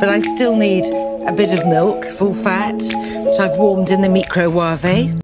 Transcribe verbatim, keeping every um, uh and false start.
but I still need a bit of milk, full fat, which I've warmed in the microwave.